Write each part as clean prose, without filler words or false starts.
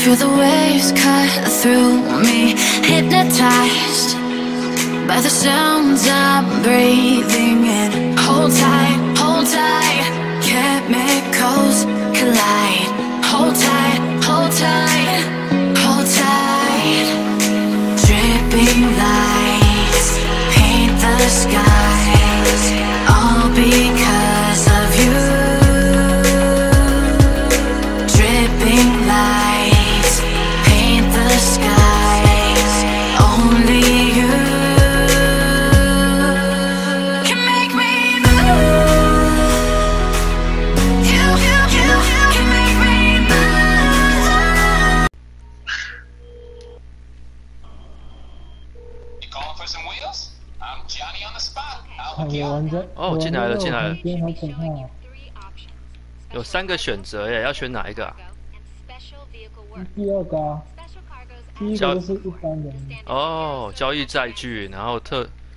Feel the waves cut through me, hypnotized by the sounds I'm breathing in. Hold tight, chemicals collide. Hold tight, hold tight, hold tight. Dripping lights paint the skies, all because of you. Dripping lights paint the skies, only you can make me move. You can make me move. You calling for some wheels? I'm Johnny on the spot. I'll hook 有 you up. 人在， 哦进来了进来了边好可怕啊！ 有3个选择耶，要选哪一个啊？ 第二个啊，第一个就是一般人， 哦，交易载具，然后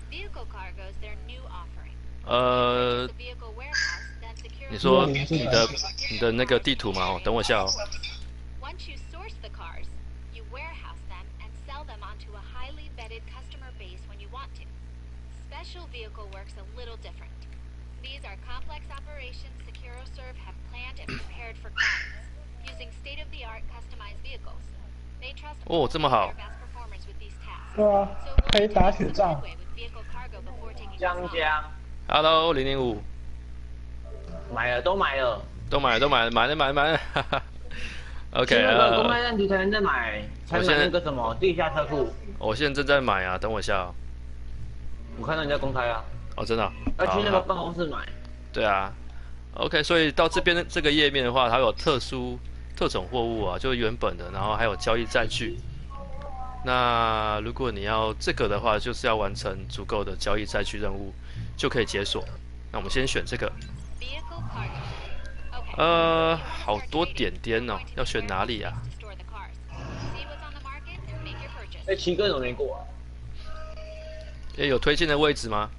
你说你的那个地图嘛？哦，等我一下哦。 Once you source the cars, you warehouse them and sell them onto a highly vetted customer base when you want to. Special vehicle works a little different. These are complex operations SecuroServe have planned and prepared for clients, using state-of-the-art customized vehicles. They trust 哦，这么好 their。best performers with these tasks. 对啊， So we'll 可以 need to 打 make 雪 some 仗。 headway with vehicle cargo before taking 江 this on. 江 Hello 005， 买了都买了， 都买了，哈哈。OK， 去那个公开站题才能再买，才买那个什么地下车库。 我现在正在买啊，等我一下哦。 我看到你在公开啊， 哦，真的哦、 要去那个好办公室买。 对啊。OK， 所以到这边的这个页面的话，它有特种货物啊，就是原本的，然后还有交易载具。那如果你要这个的话，就是要完成足够的交易载具任务，就可以解锁。那我们先选这个。 Vehicle cargo. Okay. 好多点点哦，要选哪里啊？ To store the cars. See what's on the market and make your purchase. 哎，奇哥怎么没过啊？ 有推荐的位置吗？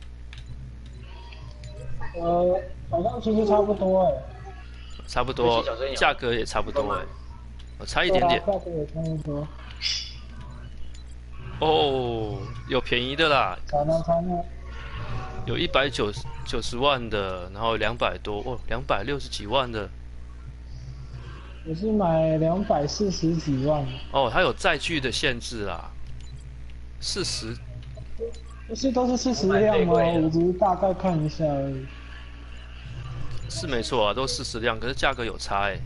好像其实差不多哎， 差不多，价格也差不多哎，差一点点。 价格也差不多。 哦，有便宜的啦， 才能。 有190万的，然后200多，哦，260几万的。 我是买240几万的。 哦，它有载具的限制啦，40。 不是都是40辆吗？我只是大概看一下而已。 是没错啊，都40辆，可是价格有差哎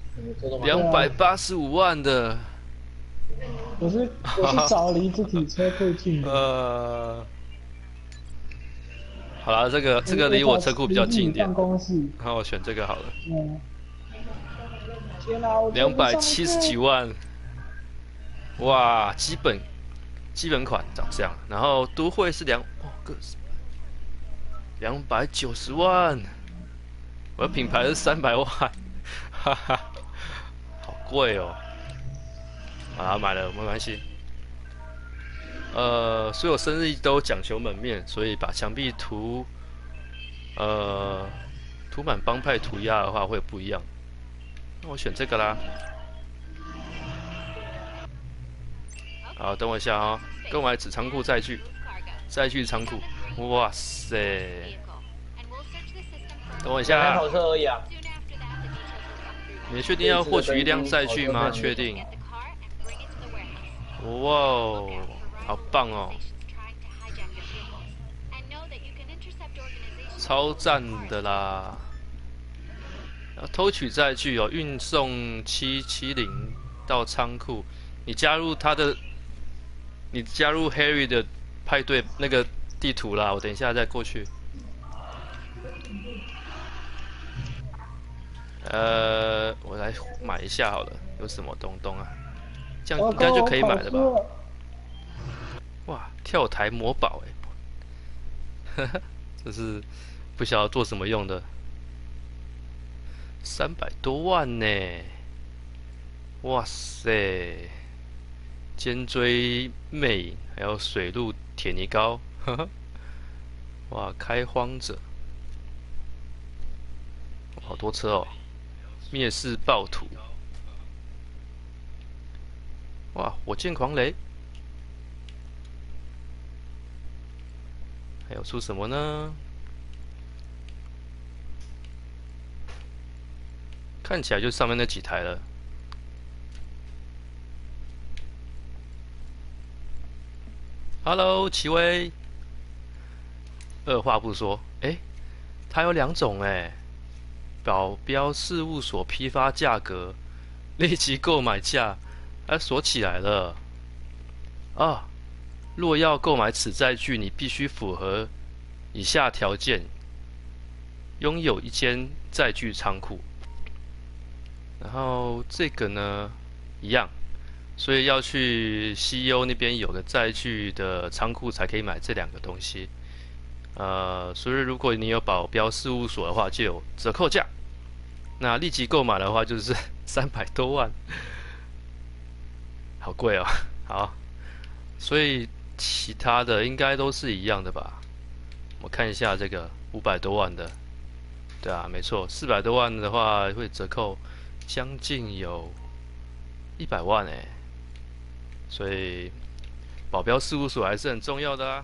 ，285万的。 我是找离自己车库近的。 好啦，这个离我车库比较近一点。 办公室。 那我选这个好了。 天哪 ！270几万，哇，基本款长这样，然后都会是290万，我的品牌是300万，哈哈，好贵哦。啊，买了没关系。所有生日都讲求门面，所以把墙壁涂满帮派涂鸦的话会不一样。那我选这个啦。好，等我一下哦，购买子仓库载具仓库。哇塞！等我一下。 台跑车而已啊。 你确定要获取1辆载具吗？确定。哇哦！好棒哦！超赞的啦！要偷取载具哦，运送770到仓库。你加入Harry 的派对那个地图啦，我等一下再过去。我来买一下好了，有什么东东啊？这样应该就可以买了吧？哇，跳台魔宝哎，呵呵，这是不晓得做什么用的，300多万呢！哇塞，尖锥魅影，还有水陆铁泥膏，呵呵，哇，开荒者，好多车哦，灭世暴徒， 哇，火箭狂雷，还有出什么呢？看起来就上面那几台了。Hello， 奇威。二话不说，它有2种保镖事务所批发价格，立即购买价，锁起来了。啊，若要购买此载具，你必须符合以下条件：拥有一间载具仓库。然后这个呢，一样，所以要去 CEO 那边有个载具的仓库才可以买这2个东西。所以如果你有保镖事务所的话，就有折扣价。那立即购买的话，就是300多万，好贵哦。好，所以其他的应该都是一样的吧？我看一下这个500多万的，对啊，没错，400多万的话会折扣将近有100万所以保镖事务所还是很重要的啊。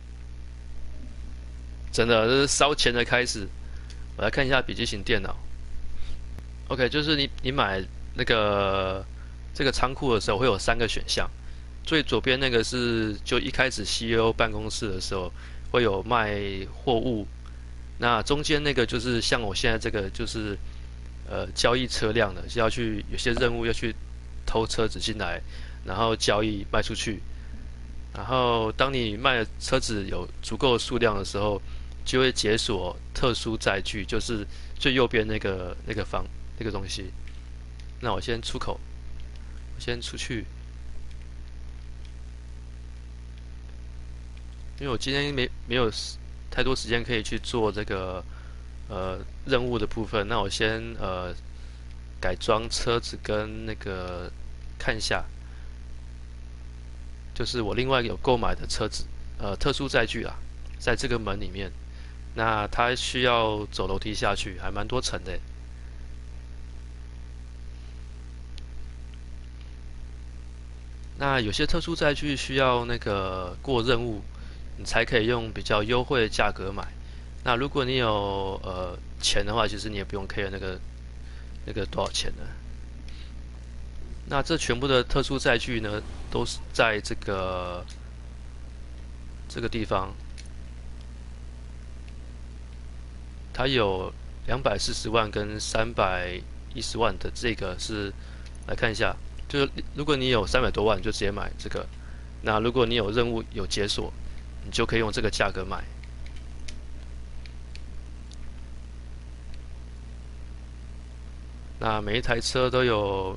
真的，这是烧钱的开始。我来看一下笔记型电脑。OK， 就是你买那个这个仓库的时候会有3个选项。最左边那个是就一开始 CEO 办公室的时候会有卖货物，那中间那个就是像我现在这个就是交易车辆的，是要去有些任务要去偷车子进来，然后交易卖出去。然后当你卖的车子有足够的数量的时候，就会解锁特殊载具，就是最右边那个东西。那我先出口，我先出去，因为我今天没有太多时间可以去做这个任务的部分。那我先改装车子跟那个看一下，就是我另外有购买的车子，特殊载具啦，在这个门里面。那它需要走楼梯下去，还蛮多层的。那有些特殊载具需要那个过任务，你才可以用比较优惠的价格买。那如果你有钱的话，其实你也不用 care 那个多少钱呢？那这全部的特殊载具呢，都是在这个地方。它有240万跟310万的，这个是来看一下，就是如果你有300多万，就直接买这个。那如果你有任务有解锁，你就可以用这个价格买。那每一台车都有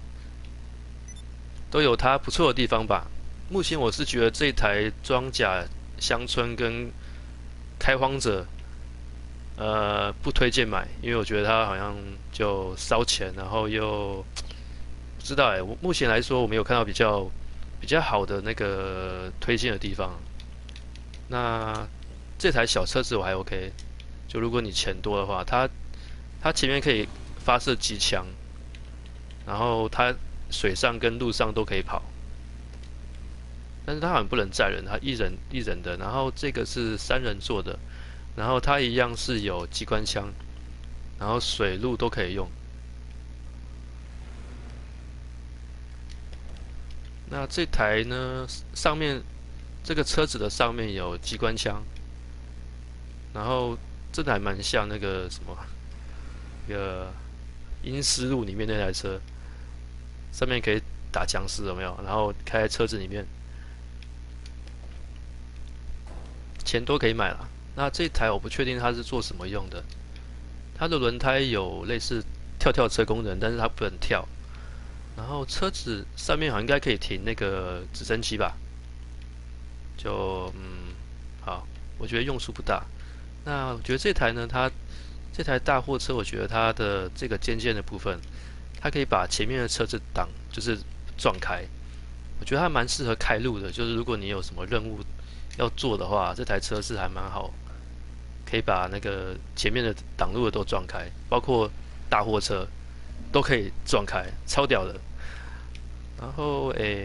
它不错的地方吧。目前我是觉得这一台装甲乡村跟开荒者。不推荐买，因为我觉得它好像就烧钱，然后又不知道我目前来说我没有看到比较好的那个推荐的地方。那这台小车子我还 OK， 就如果你钱多的话，它前面可以发射机枪，然后它水上跟陆上都可以跑，但是它好像不能载人，它一人的，然后这个是3人座的。然后它一样是有机关枪，然后水陆都可以用。那这台呢，上面这个车子的上面有机关枪，然后真的还蛮像那个什么，那个阴尸路里面那台车，上面可以打僵尸有没有？然后开在车子里面，钱都可以买了。那这台我不确定它是做什么用的，它的轮胎有类似跳车功能，但是它不能跳。然后车子上面好像应该可以停那个直升机吧，就好，我觉得用处不大。那我觉得这台呢，这台大货车，我觉得它的这个尖的部分，它可以把前面的车子挡，就是撞开。我觉得它蛮适合开路的，就是如果你有什么任务要做的话，这台车是还蛮好，可以把那个前面的挡路的都撞开，包括大货车都可以撞开，超屌的。 然后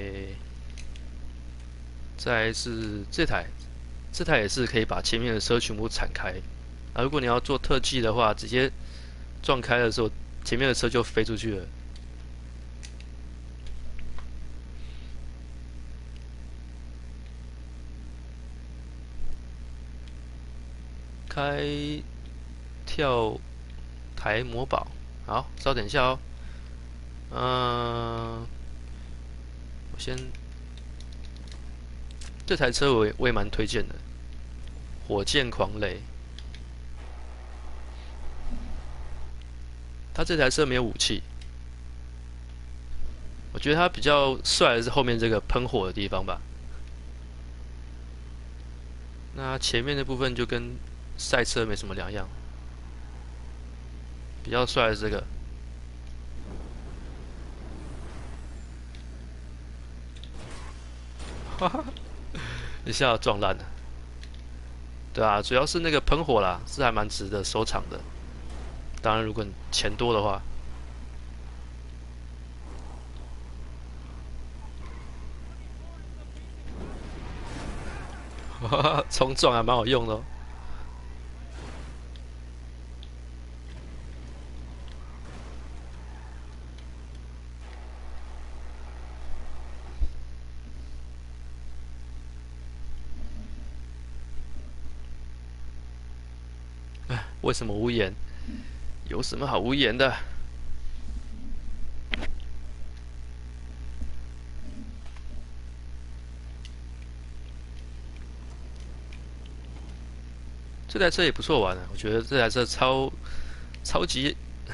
再来是这台也是可以把前面的车全部铲开。啊，如果你要做特技的话，直接撞开的时候，前面的车就飞出去了。开跳台魔堡，好，稍等一下哦。我先这台车我也蛮推荐的，火箭狂雷。它这台车没有武器，我觉得它比较帅的是后面这个喷火的地方吧。那前面的部分就跟赛车没什么两样，比较帅的是这个。哈哈，一下撞烂了。对啊，主要是那个喷火啦，是还蛮值得收藏的。当然，如果你钱多的话，冲撞还蛮好用的哦。为什么无言？有什么好无言的？这台车也不错玩的，我觉得这台车超级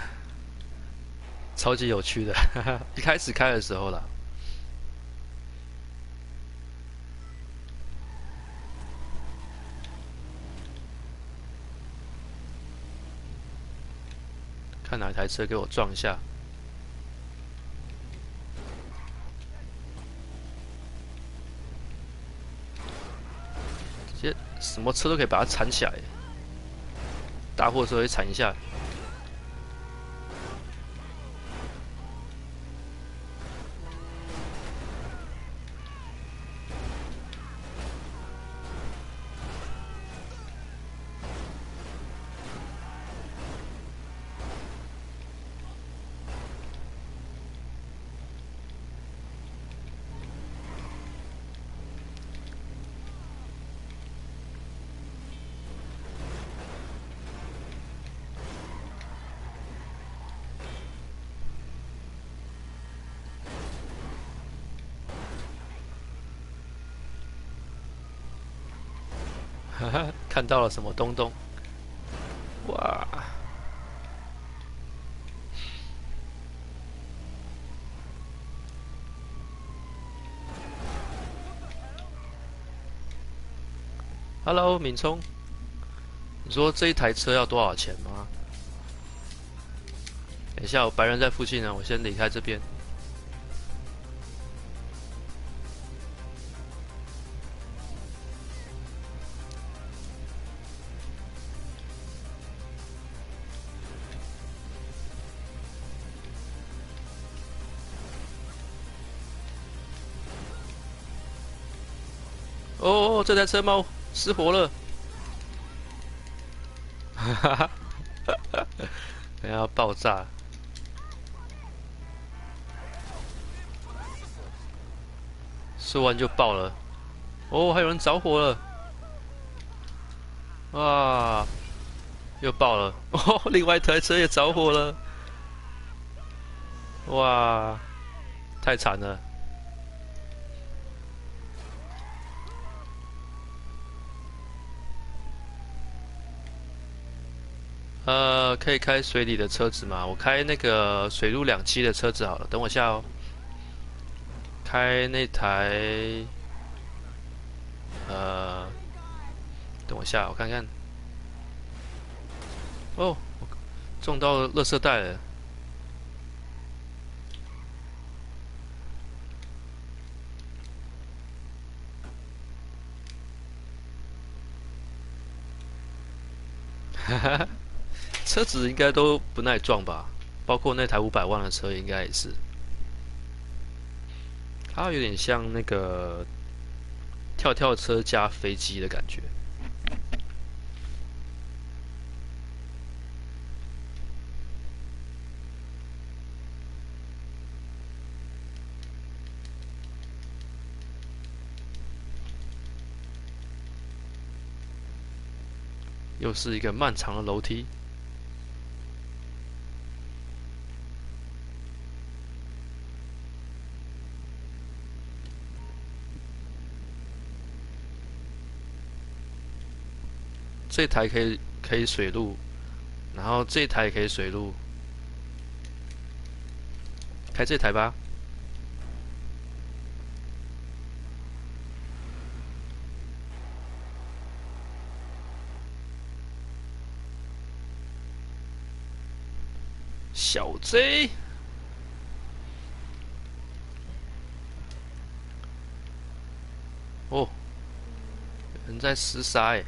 有趣的。一开始开的时候啦，看哪台车给我撞一下。直接什么车都可以把它铲起来，大货车会铲一下。看到了什么东东？哇！Hello， 敏聪，你说这一台车要多少钱吗？等一下，我白人在附近呢，我先离开这边。哦，这台车猫失火了，哈哈哈，等下要爆炸，说完就爆了。哦，还有人着火了，哇，又爆了。哦，另外一台车也着火了，哇，太惨了。可以开水里的车子吗？我开那个水陆两栖的车子好了，等我下哦。开那台，等我下，我看看。哦，撞到垃圾袋了。哈哈。车子应该都不耐撞吧，包括那台500万的车应该也是。 它有点像那个跳跳车加飞机的感觉。又是一个漫长的楼梯。这台可以水路，然后这台也可以水路，开这台吧。小 J， 哦，人在厮杀哎。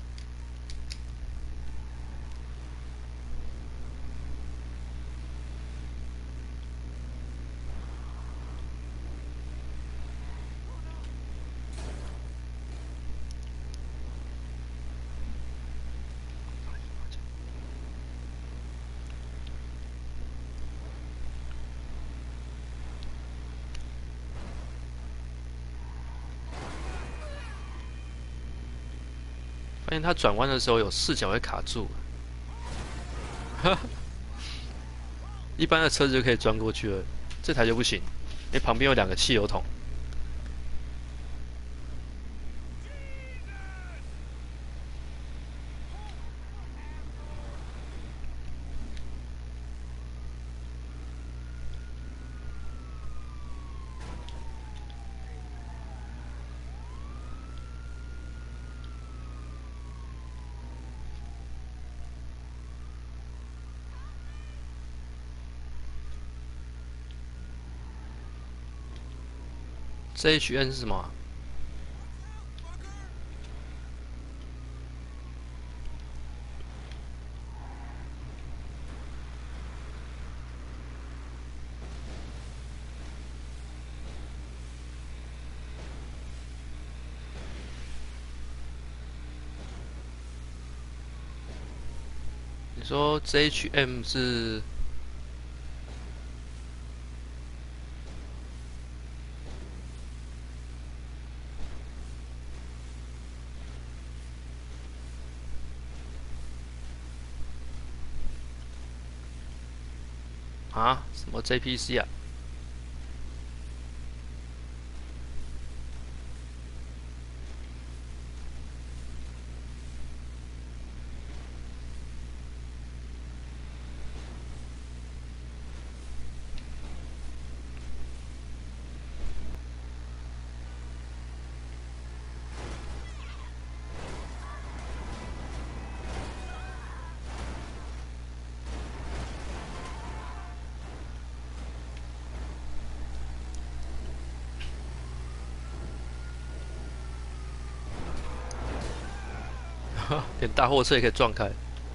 发现它转弯的时候有视角会卡住，一般的车子就可以钻过去了，这台就不行，因为旁边有2个汽油桶。ZHN 是什么？你说 ZHM 是？啊？什么 JPC 啊？连大货车也可以撞开。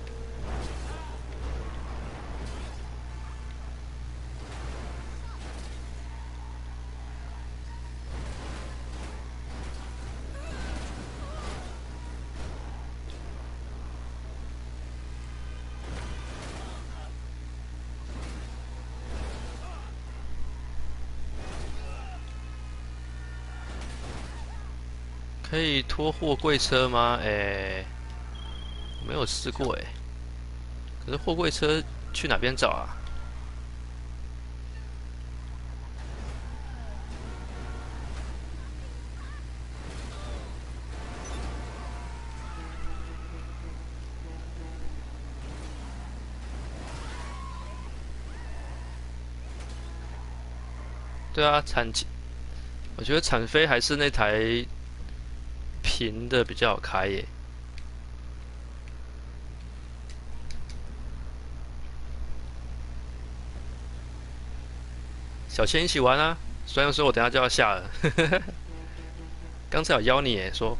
可以拖货柜车吗？没有试过哎。可是货柜车去哪边找啊？对啊，我觉得产飞还是那台平的比较好开耶。小千一起玩啊！虽然说我等下就要下了，刚才有邀你耶，说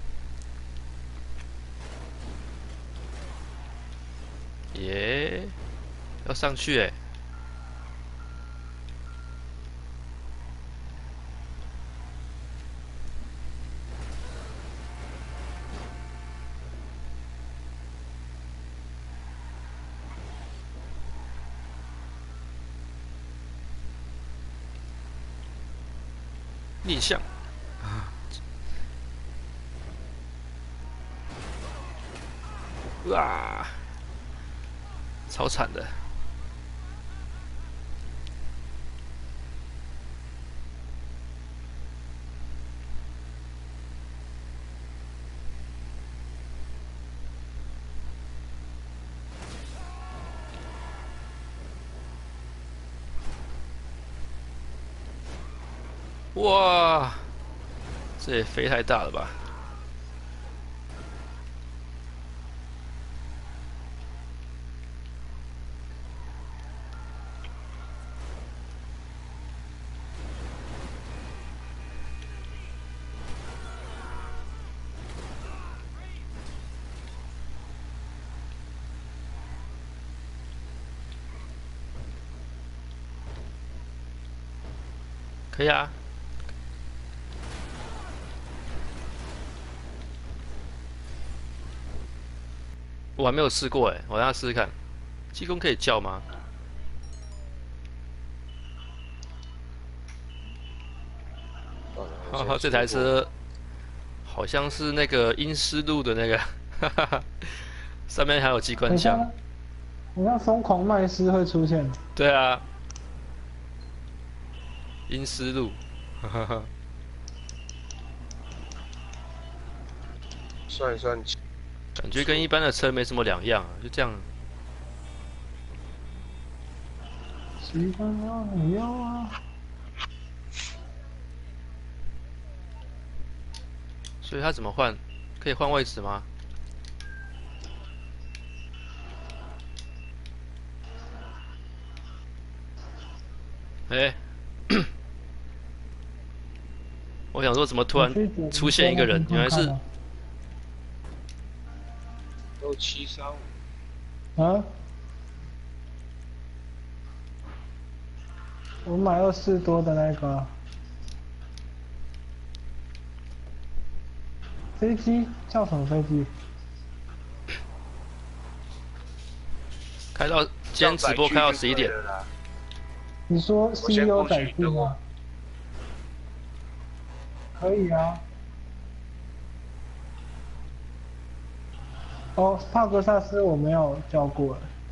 耶要上去哎。 逆向。哇，超惨的。哇，这也飞太大了吧！可以啊。我还没有试过哎，我让他试试看。技工可以叫吗？哈哈，这台车好像是那个阴湿路的那个，哈哈哈，上面还有机关枪。 你像疯狂麦斯会出现。 对啊，阴湿路，哈哈。 算一算。 感觉跟一般的车没什么两样啊，就这样。 习惯了你要啊。 所以他怎么换？可以换位置吗？哎，我想说怎么突然出现一个人，原来是。 6735。 啊？我买24多的那个飞机叫什么飞机？ 开到今天直播开到11点。 你说 CEO 载具吗？可以啊。哦，帕格萨斯我没有叫过。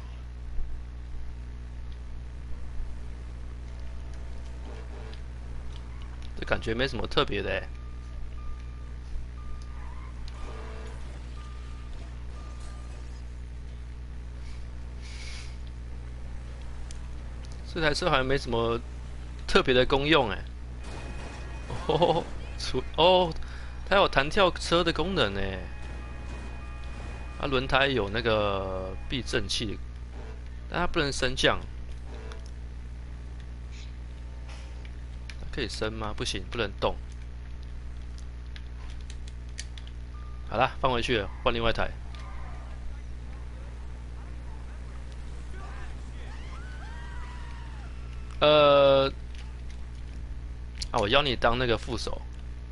这感觉没什么特别的哎。这台车好像没什么特别的功用哎。它有弹跳车的功能哎。它轮胎有那个避震器，但它不能升降。可以升吗？不行，不能动。好啦，放回去了，换另外一台。我邀你当那个副手。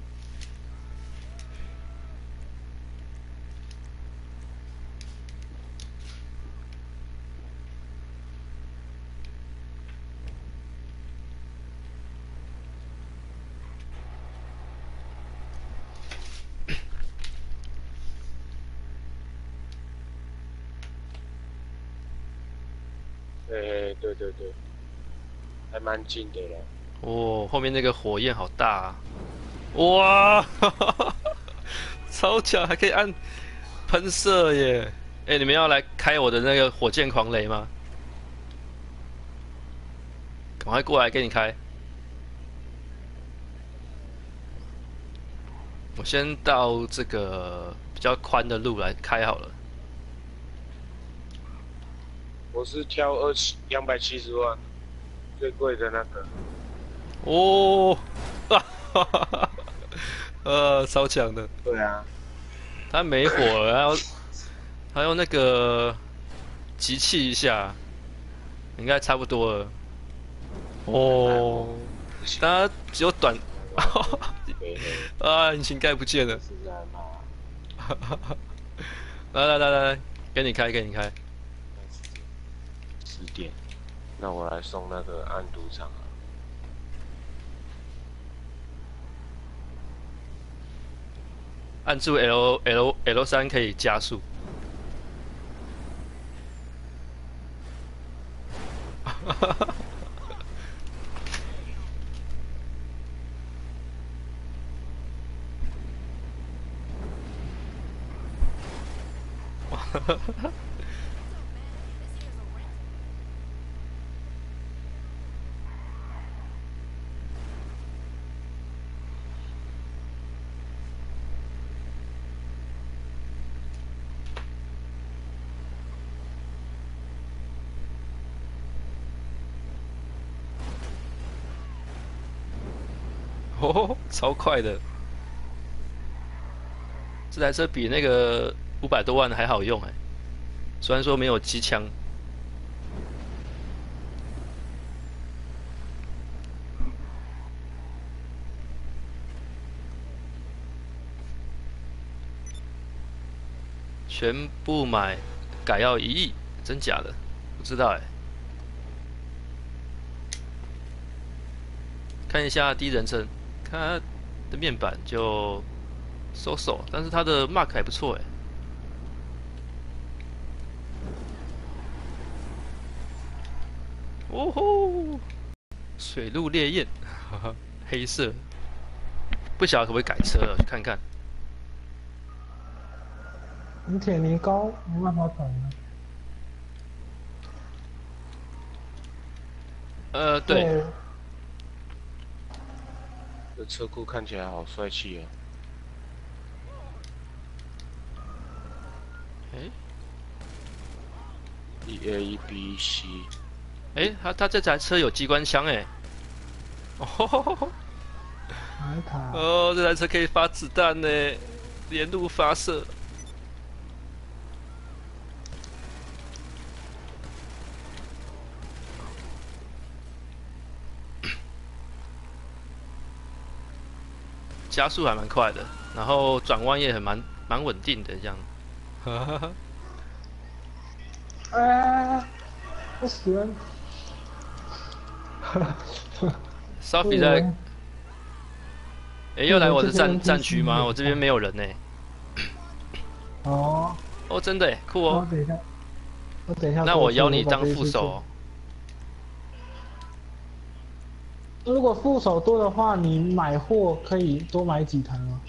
对，还蛮近的了。 哦，后面那个火焰好大啊！哇，超强，还可以按喷射耶！哎，你们要来开我的那个火箭狂雷吗？赶快过来给你开。我先到这个比较宽的路来开好了。 我是挑270万，最贵的那个。 哦，超强的。 对啊。 他没火了，还要那个集气一下，应该差不多了。哦，他只有短，啊，引擎盖不见了。来，给你开。10 点，那我来送那个暗赌场啊。 按住 L3可以加速。哦，超快的！这台车比那个500多万还好用哎，虽然说没有机枪。全部买改要1亿，真假的？不知道哎。看一下第一人称，看它的面板就so，但是它的 mark 还不错哎。哦吼，水陆烈焰，哈哈，黑色，不晓得可不可以改车，去看看。 你铁泥高没办法改啊。 对。 这车库看起来好帅气哦。 哎 ，EABC。 哎，他这台车有机关枪哎。哦。 哪一台？ 哦，这台车可以发子弹呢，连路发射。加速还蛮快的，然后转弯也很蛮稳定的这样。 哎，不行。 Sophie 在，哎，又来我的战区吗？我这边没有人呢。 哦。 哦，真的哎，酷哦。 我等一下。 那我邀你当副手。 如果副手多的话，你买货可以多买几台吗？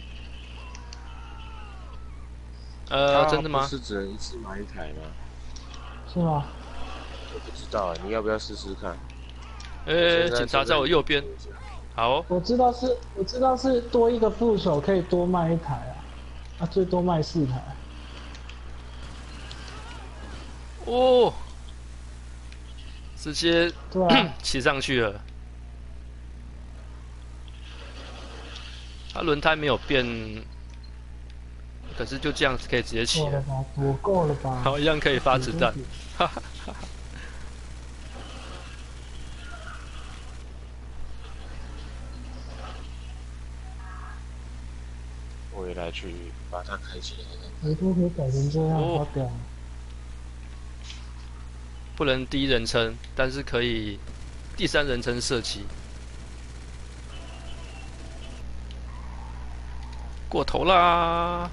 真的吗？ 不是只能一次买一台吗？ 是吗？ 我不知道，你要不要试试看？ 警察在我右边。好哦。 我知道是多一个副手可以多卖一台啊，最多卖4台。 哦，直接对啊骑上去了。它轮胎没有变，可是就这样子可以直接骑了。 够了吧？ 好，一样可以发子弹。哈哈哈。 我也来去把它开起来。 我都可以改成这样，好屌！ 不能第一人称，但是可以第3人称射击。过头啦！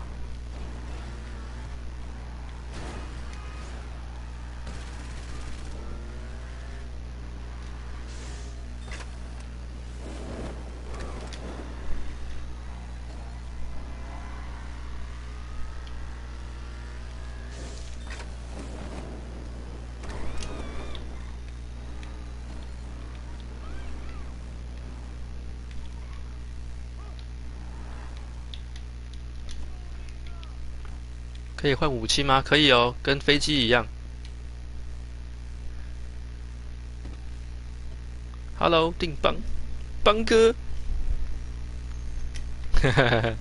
可以换武器吗？可以哦，跟飞机一样。Hello， 定邦，邦哥。哈哈哈。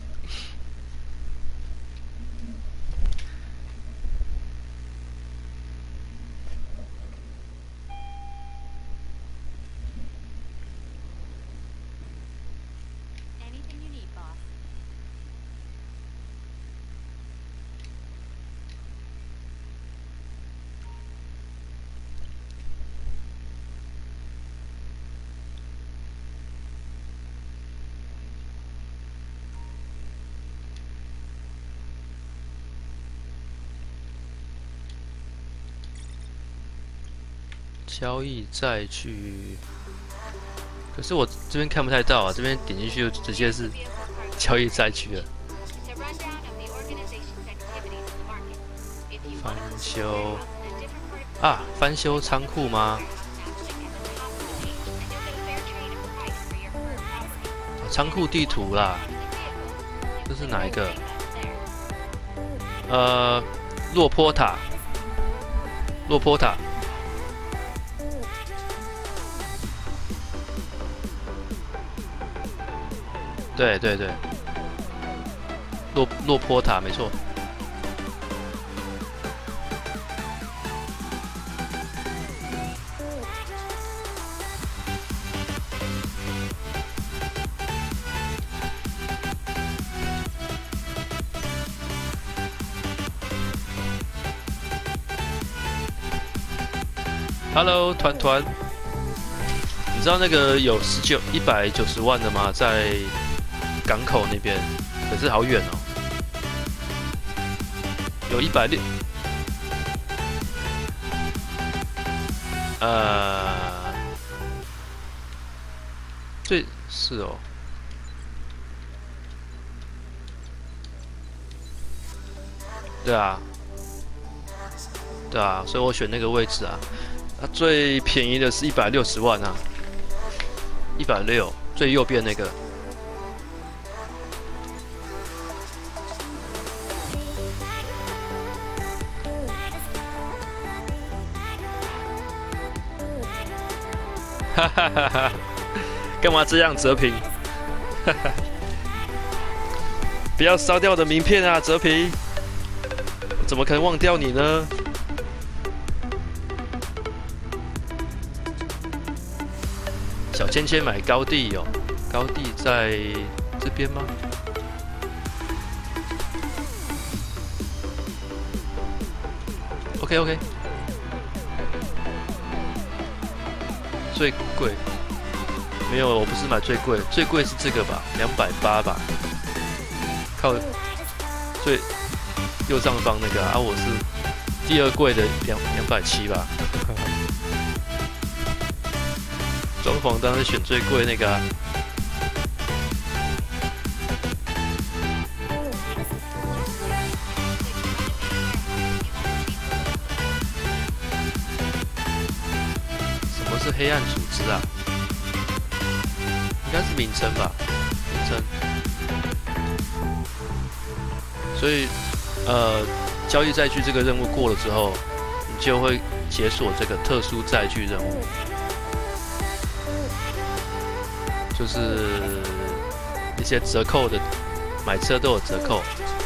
交易载具，可是我这边看不太到啊，这边点进去就直接是交易载具了。翻修啊，翻修仓库吗？仓库地图啦，这是哪一个？洛坡塔，洛坡塔。对对对，洛坡塔没错。Hello， 团团，你知道那个有190万的吗？在港口那边，可是好远哦。有160，对，是哦。对啊，对啊，所以我选那个位置啊。最便宜的是160万啊，160，最右边那个。哈哈哈哈！干嘛这样，哲平？哈哈！不要烧掉我的名片啊，哲平！我怎么可能忘掉你呢？小芊芊买高地哦，高地在这边吗？OK， 最贵没有，我不是买最贵，最贵是这个吧，280吧，靠最右上方那个啊，我是第二贵的270吧。装潢当然选最贵那个啊。什么是黑暗组织啊？应该是名称吧，名称。所以，交易载具这个任务过了之后，你就会解锁这个特殊载具任务。就是一些折扣的，买车都有折扣。